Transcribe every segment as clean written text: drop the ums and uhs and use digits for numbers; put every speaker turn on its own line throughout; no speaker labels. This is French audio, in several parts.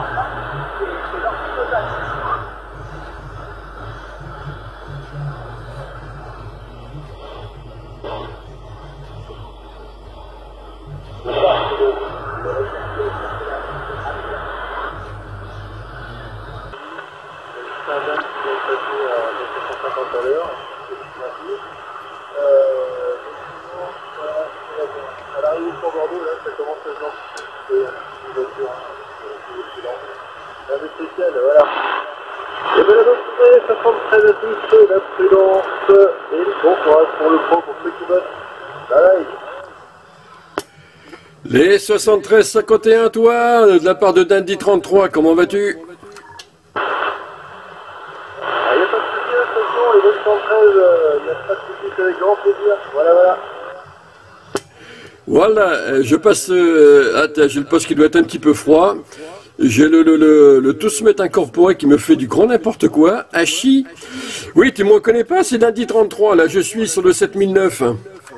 Et bien la bonne journée, 73 à tous, la prudence et le bon courage pour le pro, pour ceux qui bossent. Bye.
Les 73-51, toi, de la part de Dandy 33, comment vas-tu?
Il n'y a pas de souci, attention, les bonnes 113, il n'y a pas de souci, c'est avec grand plaisir. Voilà, voilà.
Voilà, je passe... attends, j'ai le poste qui doit être un petit peu froid. J'ai le tout se mettre incorporé qui me fait du grand n'importe quoi. Hachi. Oui, tu me reconnais pas, c'est Dandy 33, là, je suis sur le 7009.
Salut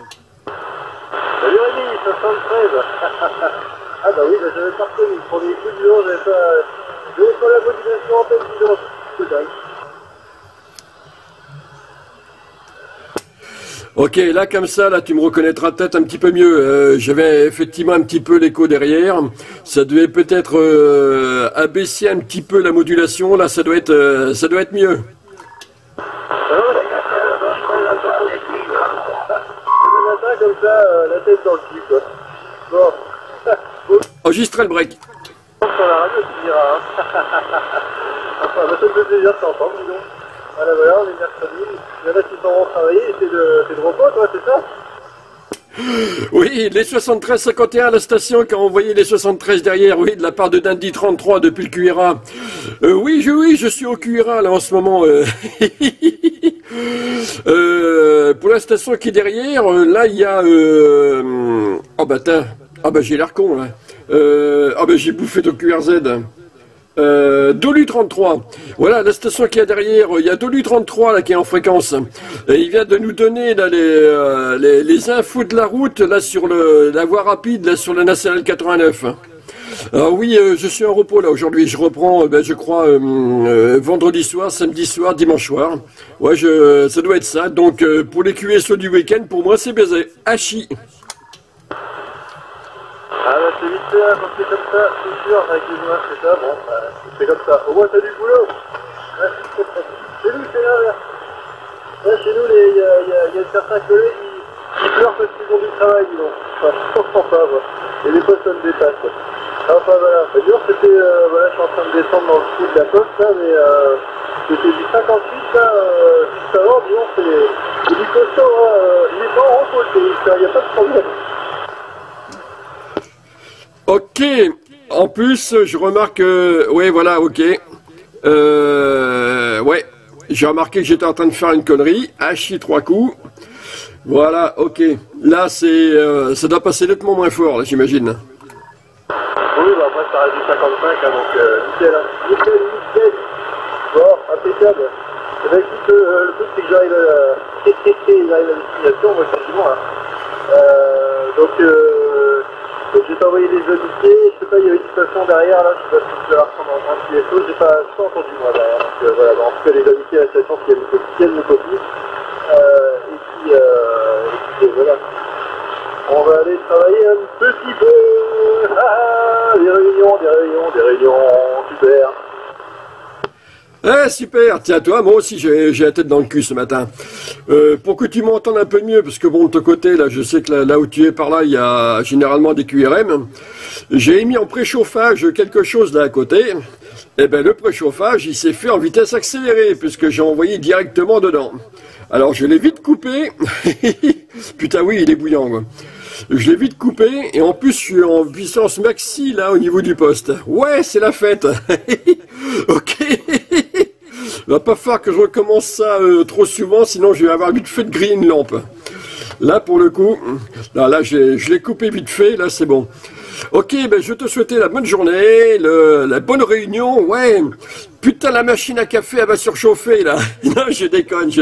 Rémi, 73. Ah bah oui, bah, j'avais pas reconnu. Le premier coup du jour, j'avais pas la motivation en tête du jour. C'est dingue.
Ok, là comme ça, là tu me reconnaîtras peut-être un petit peu mieux. J'avais effectivement un petit peu l'écho derrière. Ça devait peut-être abaisser un petit peu la modulation. Là, ça doit être mieux.
Le matin comme ça, la tête dans le cul quoi. Bon.
Enregistrez le break.
Sur la radio, tu diras. Hein. Enfin, ça me fait plaisir de t'entendre, dis donc. Voilà, voilà, on est mercredi. Il y en a qui s'en vont travailler, et c'est de repos, toi, c'est ça?
Oui, les 73-51 à la station qui a envoyé les 73 derrière, oui, de la part de Dandy 33 depuis le QRA. Oui, je suis au QRA là en ce moment. Pour la station qui est derrière, là il y a... Oh bah tiens, ah bah j'ai l'air con là. Ah bah j'ai bouffé au QRZ. Dolu 33. Voilà la station qui est derrière. Il y a Dolu 33 là qui est en fréquence. Et il vient de nous donner là les infos de la route là sur la voie rapide là sur la nationale 89. Alors oui, je suis en repos là aujourd'hui. Je reprends, je crois vendredi soir, samedi soir, dimanche soir. Ouais, ça doit être ça. Donc pour les QSO du week-end, pour moi c'est baisé. Hachi.
Ah bah c'est vite fait, hein, quand c'est comme ça, c'est sûr, avec les noirs, c'est ça, bon, c'est comme ça. Au moins t'as du boulot. Chez nous, c'est l'inverse. Là, chez nous, il y a certains collègues qui pleurent parce qu'ils ont du travail, dis donc. Enfin, je comprends pas, moi. Et des fois, ça me dépasse, quoi. Enfin, voilà. Bah, disons, c'était, voilà, je suis en train de descendre dans le trou de la poste, là, mais c'était du 58, là, juste avant, disons, c'est du costaud, hein, il est pas en repos, il n'y a pas de problème.
Ok, en plus, je remarque, ouais, voilà, ok. Ouais, j'ai remarqué que j'étais en train de faire une connerie. Hachi 3 coups. Voilà, ok. Là, ça doit passer nettement moins fort, là, j'imagine.
Oui, bah après, ça reste du 55, hein, donc nickel, hein. Nickel. Bon, impeccable. Et bah écoute, le truc, c'est que j'arrive à la destination, moi, quasiment, hein. Donc, je vais t'envoyer des amitiés, je sais pas, il y avait une station derrière, là, je sais pas si tu vas reprendre dans un QSO, j'ai pas entendu moi derrière, donc voilà, en tout cas les amitiés à la station, s'il y a une copie, et puis voilà, on va aller travailler un petit peu, des réunions, super.
Eh, super, tiens, toi, moi aussi j'ai la tête dans le cul ce matin. Pour que tu m'entendes un peu mieux, parce que bon, de ton côté, là, je sais que là où tu es par là, il y a généralement des QRM. J'ai mis en préchauffage quelque chose là à côté. Eh ben, le préchauffage, il s'est fait en vitesse accélérée, puisque j'ai envoyé directement dedans. Alors, je l'ai vite coupé. Putain, oui, il est bouillant, quoi. Je l'ai vite coupé, et en plus, je suis en puissance maxi, là, au niveau du poste. Ouais, c'est la fête. Ok. Va pas falloir que je recommence ça trop souvent, sinon je vais avoir vite fait de griller une lampe. Là, pour le coup, là je l'ai coupé vite fait, là, c'est bon. Ok, ben, je te souhaitais la bonne journée, la bonne réunion, ouais. Putain, la machine à café, elle va surchauffer, là. Non, je déconne.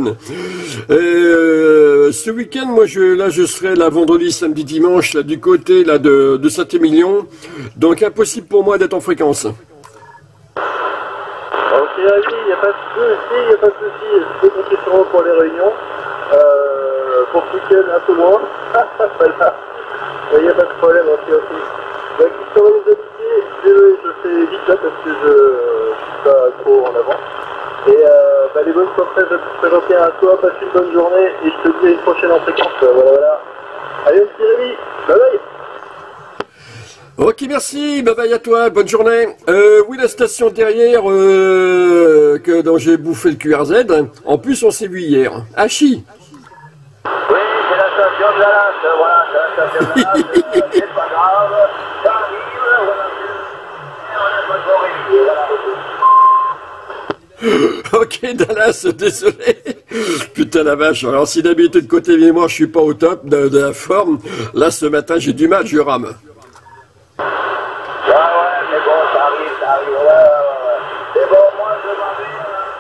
Ce week-end, moi, je serai, là, vendredi, samedi, dimanche, là, du côté, là, de Saint-Émilion. Donc, impossible pour moi d'être en fréquence.
préavis, il n'y a pas de souci, il n'y a pas de souci. Je peux compter sur moi pour les réunions. Pour ce week-end, un peu moins. Voilà. Il n'y a pas de problème, ok. Donc, qui sont les amitiés, désolé, je fais vite là parce que je suis pas trop en avant. Et les bonnes surprises de te présenter à toi, passe une bonne journée et je te dis à une prochaine en fréquence. Voilà. Allez, petit Rémi, bye bye.
Ok, merci, bye bye à toi, bonne journée. Oui, la station derrière, dont j'ai bouffé le QRZ, en plus on s'est vu hier. Hachi.
Oui, c'est la station de la Lasse, voilà, c'est la station de la Lasse, c'est pas grave, ça arrive, voilà, et on a pas encore réveillé, voilà.
Ok, Dallas, désolé. Putain la vache, alors si d'habitude côté mémoire je suis pas au top de la forme, là ce matin j'ai du mal, je rame.
Ouais, mais bon, ça arrive, ouais. C'est bon, moi je m'en vais,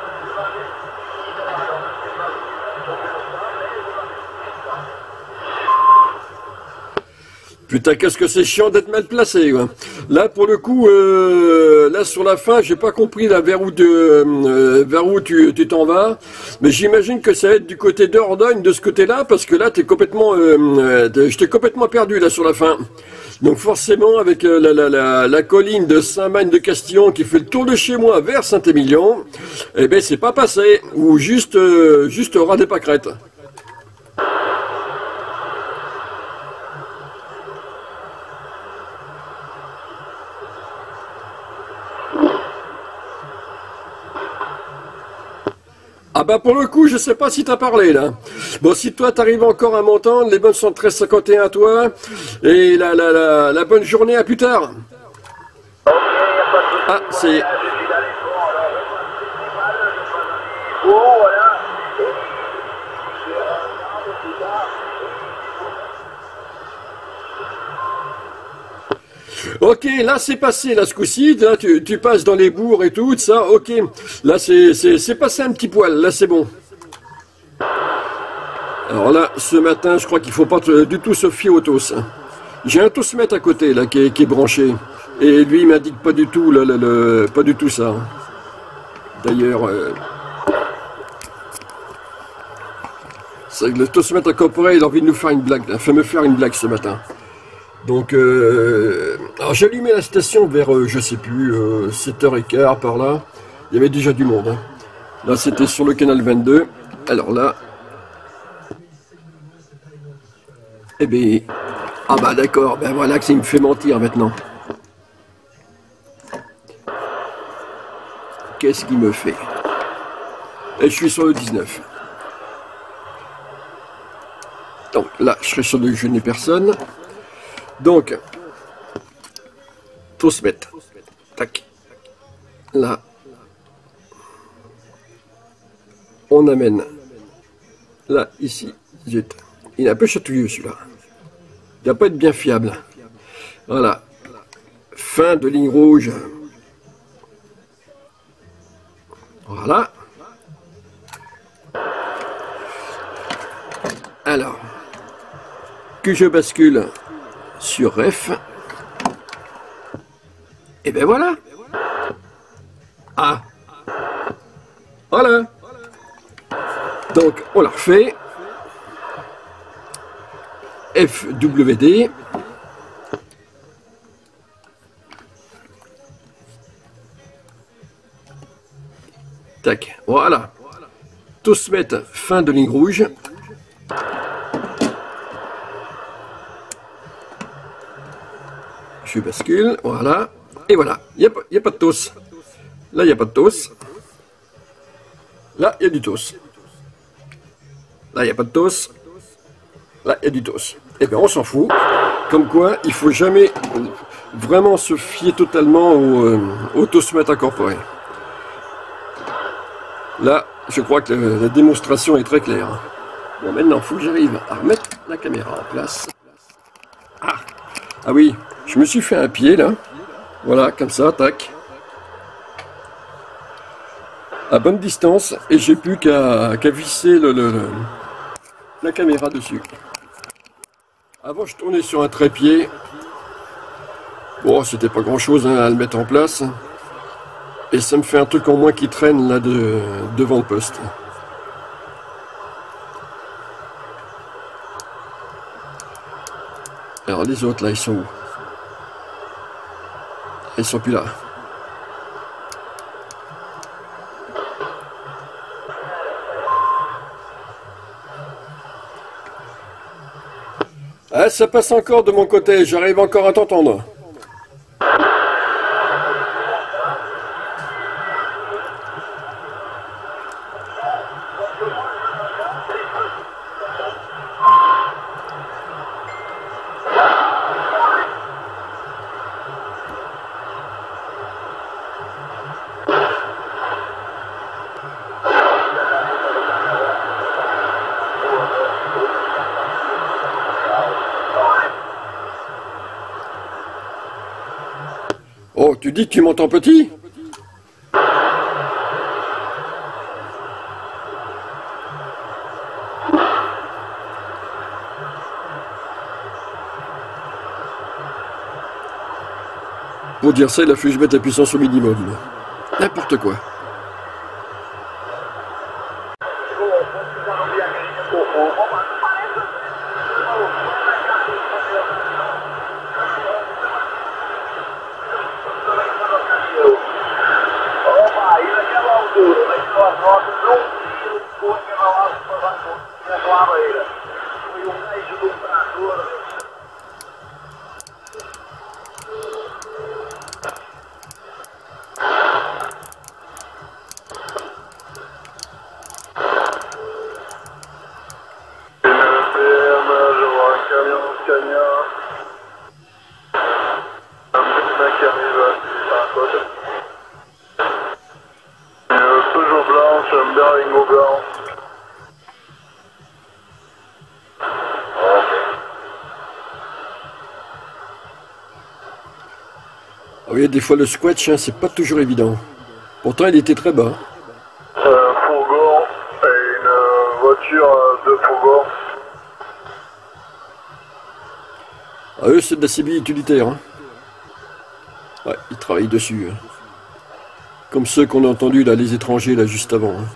Putain, qu'est-ce que c'est chiant d'être mal placé, quoi. Là, pour le coup, là, sur la fin, j'ai pas compris là, vers où tu t'en vas. Mais j'imagine que ça va être du côté d'Ordogne, de ce côté-là, parce que là, je t'ai complètement perdu, là, sur la fin. Donc, forcément, avec la colline de Saint-Magne de Castillon qui fait le tour de chez moi vers Saint-Émilion, eh ben, c'est pas passé. Ou juste au ras des pâquerettes. Ah bah pour le coup, je sais pas si t'as parlé là. Bon, si toi t'arrives encore à m'entendre, les bonnes sont 13h51 à toi, et la bonne journée, à plus tard. Ah, c'est... Ok, là c'est passé, là ce coup-ci, là tu passes dans les bourgs et tout ça, ok. Là c'est passé un petit poil, là c'est bon. Alors là, ce matin, je crois qu'il faut pas du tout se fier au TOS. J'ai un TOSmètre à côté, là, qui est branché. Et lui, il m'indique pas du tout, pas du tout ça. D'ailleurs, le TOSmètre incorporé, il a envie de nous faire une blague, il fait me faire une blague ce matin. Donc, alors j'ai allumé la station vers, je sais plus, 7h15 par là. Il y avait déjà du monde. Hein. Là, c'était sur le canal 22. Alors là... Eh bien... Ah bah d'accord, ben voilà que ça me fait mentir maintenant. Qu'est-ce qu'il me fait? Et je suis sur le 19. Donc là, je serai sur le je n'ai personne. Donc, TOSmètre. Tac. Là. On amène. Là, ici. Zut. Il est un peu chatouilleux celui-là. Il va pas être bien fiable. Voilà. Fin de ligne rouge. Voilà. Alors. Que je bascule sur F. Et ben voilà. Ah. Voilà. Donc, on la refait. FWD. Tac, voilà. TOSmètre, fin de ligne rouge. Je bascule, voilà. Et voilà, il n'y a pas de TOS. Là, il n'y a pas de TOS. Là, il y a du TOS. Là, il n'y a pas de TOS. Là, il y a du TOS. Eh bien, on s'en fout. Comme quoi, il ne faut jamais vraiment se fier totalement au TOSmètre incorporé. Là, je crois que la démonstration est très claire. Bon, maintenant, il faut que j'arrive à remettre la caméra en place. Ah oui, je me suis fait un pied, là. Voilà, comme ça, tac. À bonne distance, et j'ai plus qu'à visser la caméra dessus. Avant, je tournais sur un trépied. Bon, c'était pas grand-chose hein, à le mettre en place. Et ça me fait un truc en moins qui traîne là devant le poste. Alors les autres là, ils sont où? Ils sont plus là. Ah, ça passe encore de mon côté, j'arrive encore à t'entendre. Oh, tu dis que tu m'entends petit? Pour dire ça, il a fallu que je mette la puissance au minimum. N'importe quoi. Oui, des fois le squash, hein, c'est pas toujours évident. Pourtant, il était très bas.
Fourgon et une voiture de fourgon.
Ah, eux, c'est de la CB utilitaire. Hein. Ouais, ils travaillent dessus. Hein. Comme ceux qu'on a entendus, là, les étrangers, là, juste avant. Hein.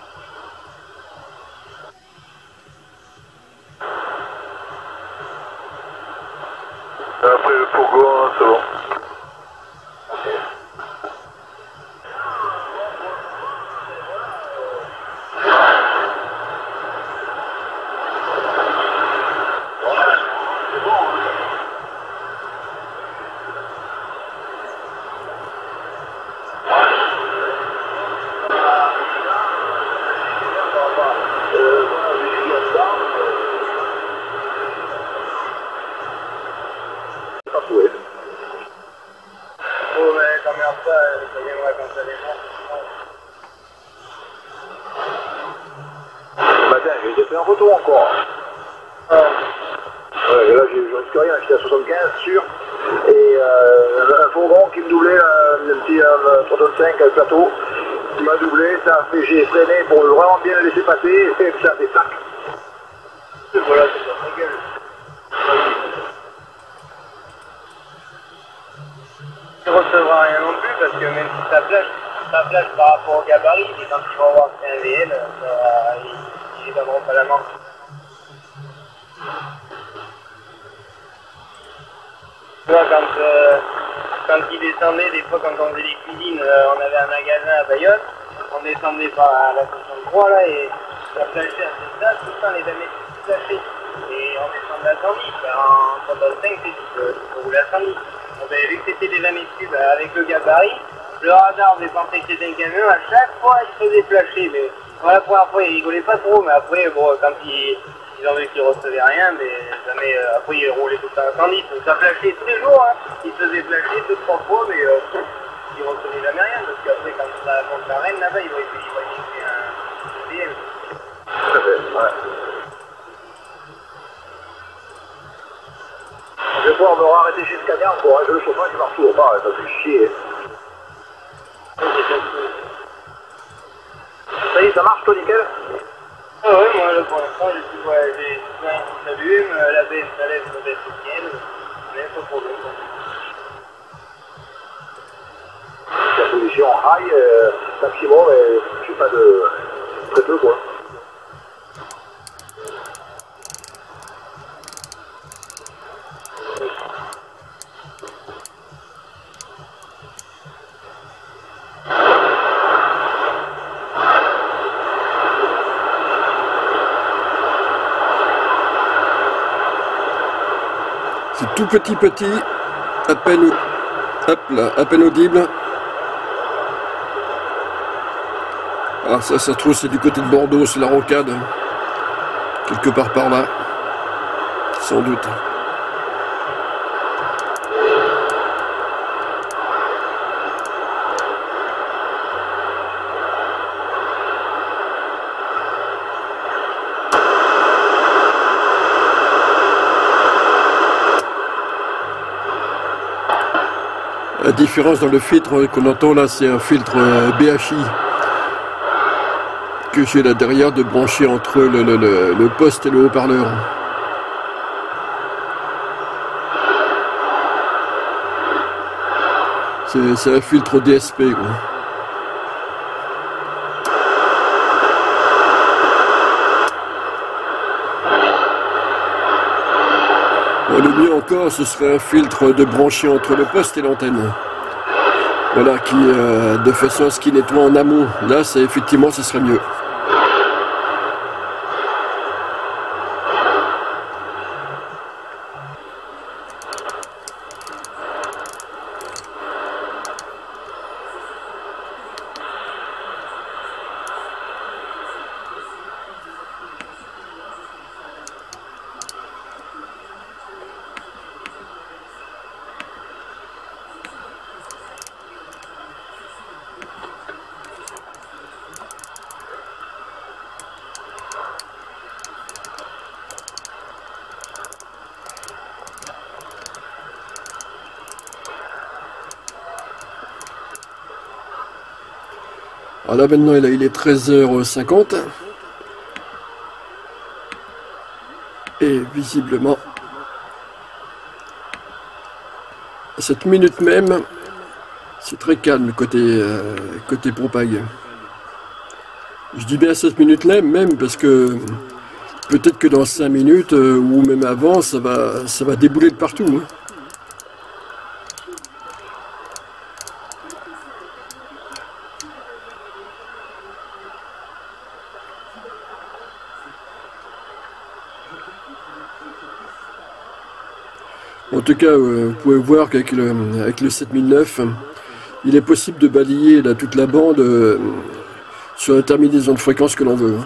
Après le fourgon, c'est bon. J'ai fait un retour encore. Ouais, là, je risque rien, j'étais à 75 sûr. Et un fourgon qui me doublait, le petit 65 plateau, qui m'a doublé, ça a fait, j'ai freiné pour vraiment bien le laisser passer, et ça a fait tac. Voilà, c'est ça, ma gueule.
Tu ne recevras rien non plus parce que même si ça plage par rapport au gabarit, et quand ils vont voir que c'est un VL, ils ne donneront pas la main. Tu vois, quand ils descendaient, des fois quand on faisait les cuisines, on avait un magasin à Bayonne, on descendait par la 63 là et ça flashait à cette date, tout ça, les damés flashés. Et on descendait à 110, en 35 c'est rouler à 110. On avait vu que c'était des lames cubes avec le gabarit, le radar avait pensé que c'était un camion, à chaque fois il se faisait flasher, mais voilà, la première fois il rigolait pas trop, mais après bon, quand ils ont vu qu'ils recevaient rien, mais jamais, après ils roulaient tout le temps à 110, donc ça flashait tous les jours, hein. Ils se faisaient flasher 2-3 fois, mais ils recevaient jamais rien, parce qu'après quand ça monte la reine là-bas, ils voyaient que c'est un DM.
Tout à fait, ouais. Je vais pouvoir me arrêter chez Scania encore, hein. Le chauffeur qui marche toujours pas, ça fait chier. Ça y est, ça marche toi nickel?
Ah ouais, moi là pour l'instant j'ai tout qui s'allume, la baisse ça lève, la baisse au ciel, mais pas de problème.
Ça fait conditions high, maximum, et je sais pas de très peu quoi.
C'est tout petit, à peine, hop là, à peine audible. Ah ça se trouve c'est du côté de Bordeaux, c'est la rocade. Quelque part par là. Sans doute. La différence dans le filtre qu'on entend là, c'est un filtre BHI que j'ai là derrière de brancher entre le poste et le haut-parleur. C'est un filtre DSP quoi. Bon, le mieux encore, ce serait un filtre de branché entre le poste et l'antenne. Voilà, qui de façon à ce qu'il nettoie en amont. Là, effectivement, ce serait mieux. Alors là maintenant il est 13h50 et visiblement à cette minute même c'est très calme côté Propag. Je dis bien à cette minute là même parce que peut-être que dans 5 minutes ou même avant ça va débouler de partout hein. En tout cas, vous pouvez voir qu'avec le 7009, il est possible de balayer là, toute la bande sur la terminaison de fréquence que l'on veut.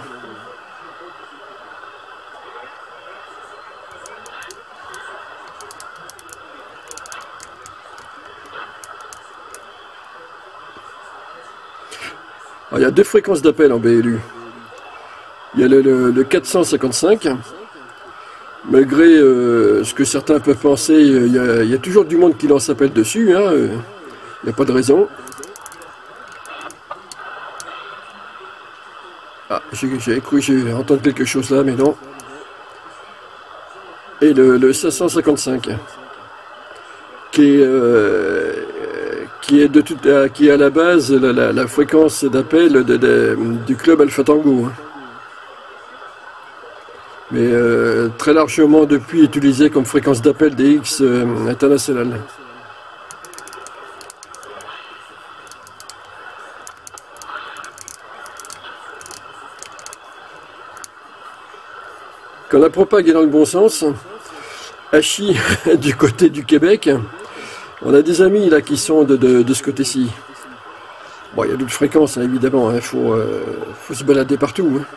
Alors, il y a deux fréquences d'appel en BLU. Il y a le 455. Malgré ce que certains peuvent penser, il y a toujours du monde qui lance appel dessus, hein, il n'y a pas de raison. Ah, j'ai cru que j'ai entendu quelque chose là, mais non. Et le 555, qui est à la base la fréquence d'appel du club Alpha Tango. Hein. Mais très largement depuis utilisé comme fréquence d'appel des X internationales. Quand la Propag est dans le bon sens, Hachi du côté du Québec, on a des amis là qui sont de ce côté-ci. Bon, il y a d'autres fréquences hein, évidemment, il faut se balader partout. Hein.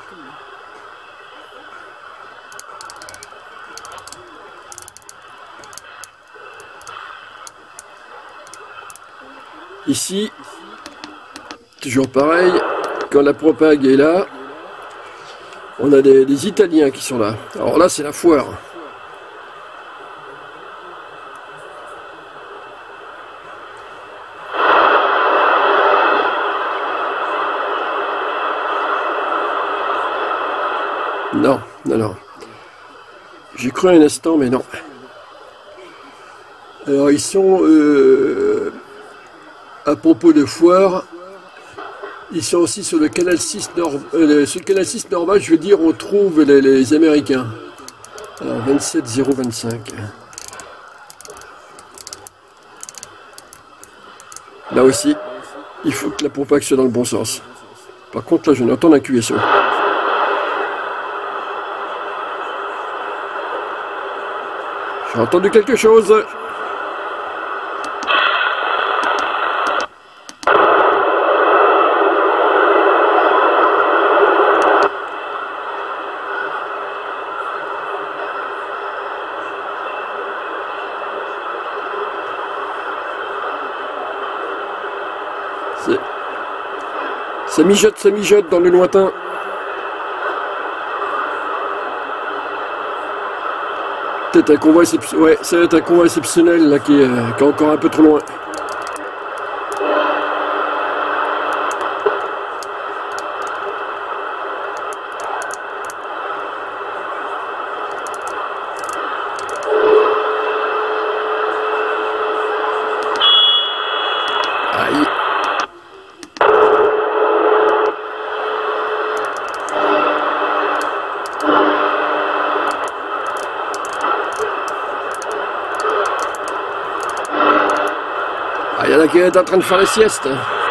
Ici, toujours pareil, quand la Propag est là, on a des Italiens qui sont là. Alors là, c'est la foire. Non, non, non. J'ai cru un instant, mais non. Alors, ils sont... à à propos de foire, ils sont aussi sur le canal 6 Nord, sur le canal 6 normal, je veux dire, on trouve les Américains. Alors 27025. Là aussi, il faut que la pompe soit dans le bon sens. Par contre, là, je n'entends un QSO. J'ai entendu quelque chose. Ça mijote dans le lointain. Peut-être un convoi exceptionnel. Ouais, ça va être un convoi exceptionnel là qui est encore un peu trop loin. Aïe. Il y en a qui est en train de faire la sieste.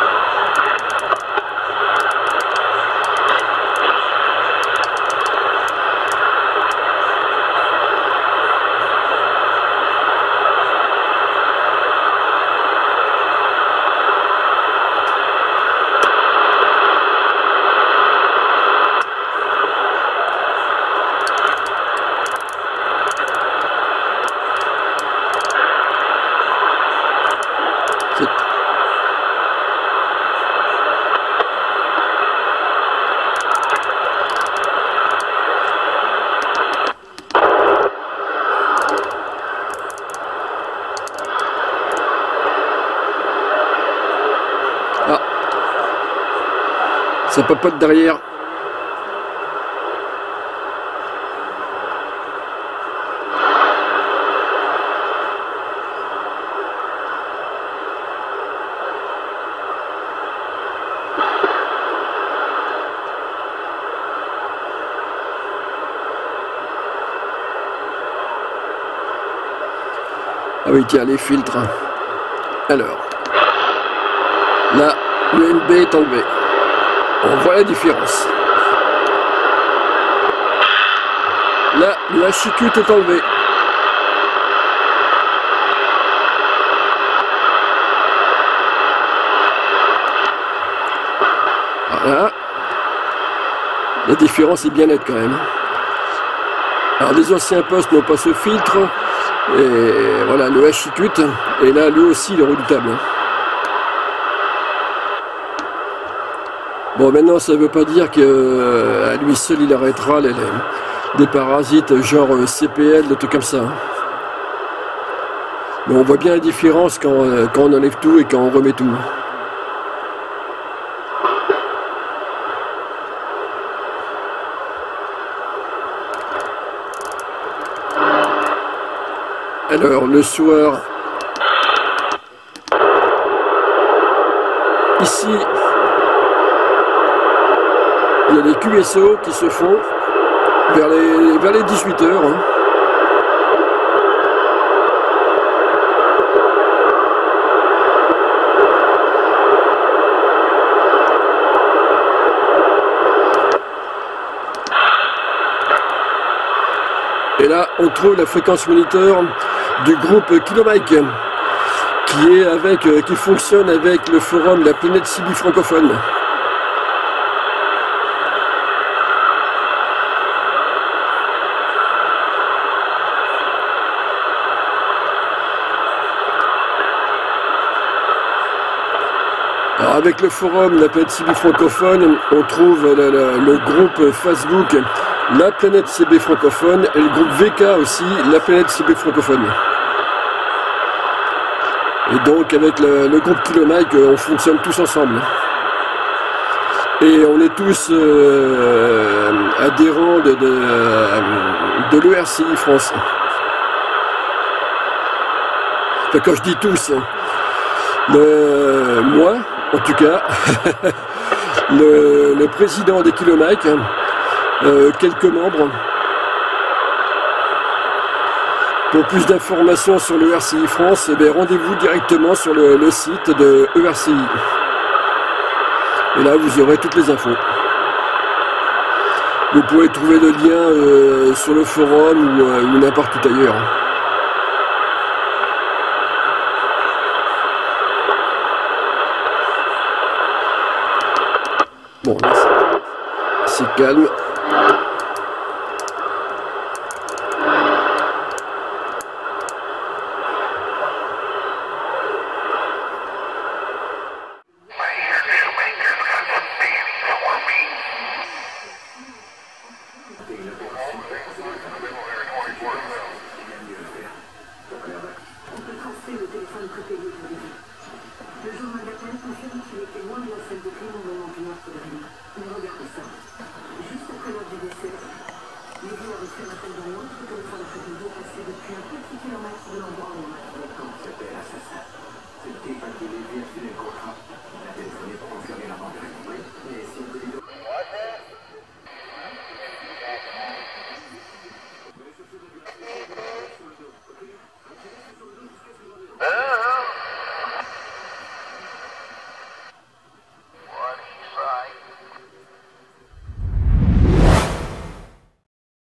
Ça papote derrière. Ah oui, tiens, les filtres. Alors, là, le NB est enlevé. On voit la différence. Là, le HIQ est enlevé. Voilà. La différence est bien nette quand même. Alors les anciens postes n'ont pas ce filtre. Et voilà, le HIQ. Et là, lui aussi, il est redoutable. Bon, maintenant, ça ne veut pas dire qu'à lui seul, il arrêtera des parasites genre CPL, des trucs comme ça. Mais on voit bien la différence quand on enlève tout et quand on remet tout. Alors, le soir, ici, il y a des QSO qui se font vers les 18 h. Hein. Et là, on trouve la fréquence moniteur du groupe Kilomike qui fonctionne avec le forum La Planète Cibi francophone. Alors avec le forum La Planète CB francophone, on trouve le groupe Facebook La Planète CB francophone et le groupe VK aussi, La Planète CB francophone. Et donc avec le groupe Kilomike, on fonctionne tous ensemble. Et on est tous adhérents de l'ERCI France. Enfin, quand je dis tous, moi, en tout cas, le président des Kilomètres, quelques membres. Pour plus d'informations sur le RCI France, eh rendez-vous directement sur le site de ERCI. Et là, vous aurez toutes les infos. Vous pouvez trouver le lien sur le forum ou n'importe où ailleurs. Bon, là, c'est calme.
C'est